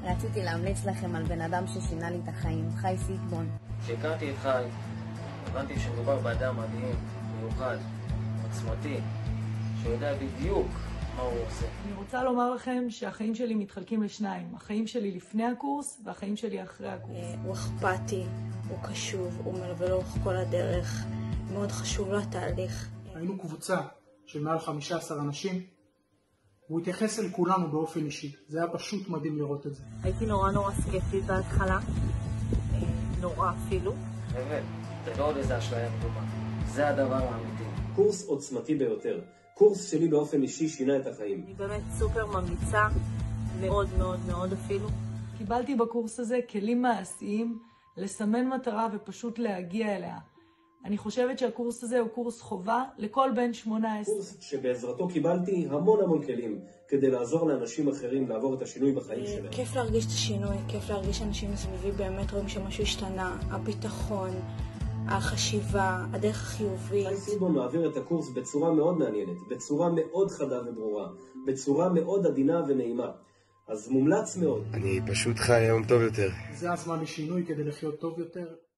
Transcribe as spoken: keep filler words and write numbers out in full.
רציתי להמליץ לכם על בן אדם ששינה לי את החיים, חי סיטבון. כשהכרתי את חי, הבנתי שמדובר באדם מדהים, מיוחד, עוצמתי, שיודע בדיוק מה הוא עושה. אני רוצה לומר לכם שהחיים שלי מתחלקים לשניים, החיים שלי לפני הקורס והחיים שלי אחרי הקורס. הוא אכפתי, הוא קשוב, הוא מלווה לאורך כל הדרך, מאוד חשוב לו התהליך. היינו קבוצה של מעל חמישה עשר אנשים, והוא התייחס אל כולנו באופן אישי. זה היה פשוט מדהים לראות את זה. הייתי נורא נורא סקפטית בהתחלה, נורא אפילו. באמת, זה לא עוד איזה אשליה מדומה, זה הדבר האמיתי. קורס עוצמתי ביותר. קורס שלי באופן אישי שינה את החיים. אני באמת סופר ממליצה, מאוד מאוד מאוד אפילו. קיבלתי בקורס הזה כלים מעשיים לסמן מטרה ופשוט להגיע אליה. אני חושבת שהקורס הזה הוא קורס חובה לכל בן שמונה עשרה. קורס שבעזרתו קיבלתי המון המון כלים כדי לעזור לאנשים אחרים לעבור את השינוי בחיים שלהם. כיף להרגיש את השינוי, כיף להרגיש שאנשים מסביבי באמת רואים שמשהו השתנה, הביטחון, החשיבה, הדרך החיובית. חי סיטבון מעביר את הקורס בצורה מאוד מעניינת, בצורה מאוד חדה וברורה, בצורה מאוד עדינה ונעימה. אז מומלץ מאוד. אני פשוט חי היום טוב יותר. זה הזמן לשינוי כדי לחיות טוב יותר.